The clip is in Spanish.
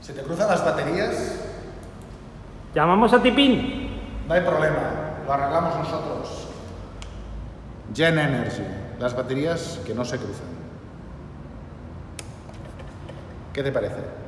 ¿Se te cruzan las baterías? ¿Llamamos a Tipín? No hay problema, lo arreglamos nosotros. Gen Energy, las baterías que no se cruzan. ¿Qué te parece?